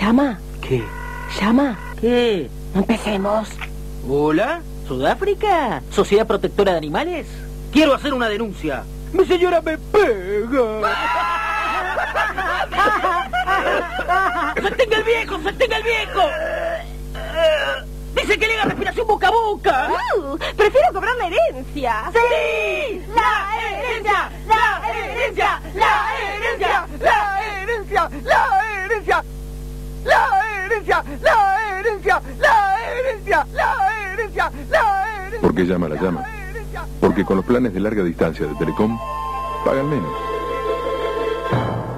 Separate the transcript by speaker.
Speaker 1: ¿Llama?
Speaker 2: ¿Qué?
Speaker 1: ¿Llama?
Speaker 2: ¿Qué?
Speaker 1: Empecemos.
Speaker 2: ¿Hola? ¿Sudáfrica? ¿Sociedad Protectora de Animales? Quiero hacer una denuncia. Mi señora me pega. ¡Sostenga el viejo! ¡Sostenga el viejo! Dice que le haga respiración boca a boca.
Speaker 1: Prefiero cobrar la herencia.
Speaker 2: ¡Sí! ¡La herencia! ¡La herencia! ¡La herencia! ¡La herencia! ¡La herencia! ¡La herencia! ¡La herencia! ¡La herencia! ¡La herencia! ¡La herencia!
Speaker 3: ¿Por qué llama la llama? Porque con los planes de larga distancia de Telecom pagan menos.